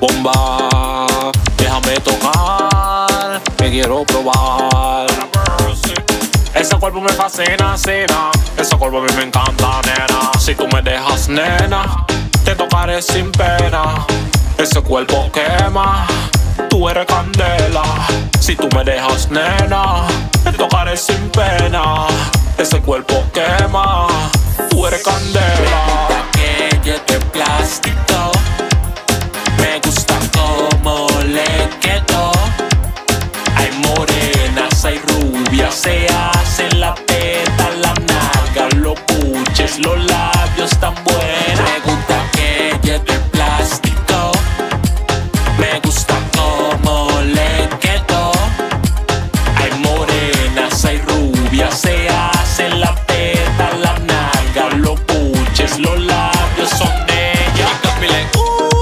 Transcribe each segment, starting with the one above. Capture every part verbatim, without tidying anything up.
Bomba, déjame tocar, que quiero probar. Ese cuerpo me fascina, cena. Ese cuerpo a mí me encanta, nena. Si tú me dejas, nena, te tocaré sin pena. Ese cuerpo quema, tú eres candela. Si tú me dejas, nena, te tocaré sin pena. Ese cuerpo quema, tú eres candela. Que ella es de plástico, me gusta como le quedó. Hay morenas, hay rubias, se hacen la teta, la nalga, los buches, los labios tan buenos. Me gusta que ella es de plástico, me gusta como le quedó. Hay morenas, hay rubias, se hacen la teta, la nalga, los buches, los labios son de ella. She got me like,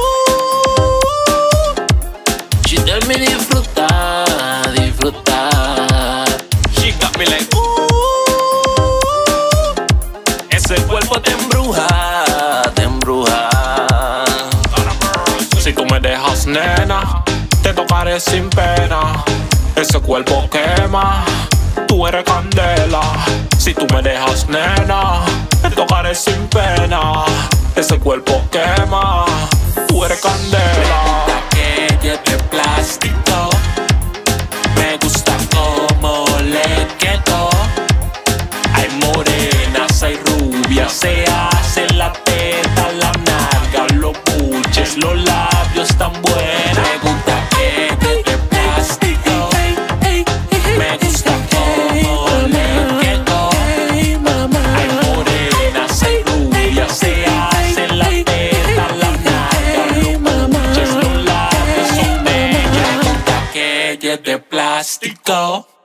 ooh. She tell me disfrutar, disfrutar. She got me like, ooh. Ese cuerpo te embruja, te embruja. Si tú me dejas, nena, te tocaré sin pena. Ese cuerpo quema, tú eres candela. Si tú me dejas, nena, te tocaré sin pena. Ese cuerpo quema, tú eres candela. Que ella es de plástico, me gusta como le quedó. Hay morenas, hay rubias, se hacen la teta, la nalga, los buches, los labios tan buenos. Me gusta que ella es de plástico, me gusta como le quedó. Hay morenas, hay rubias, se hacen la teta, la nalga, los buches, los labios son de ella. Me gusta que ella es de plástico.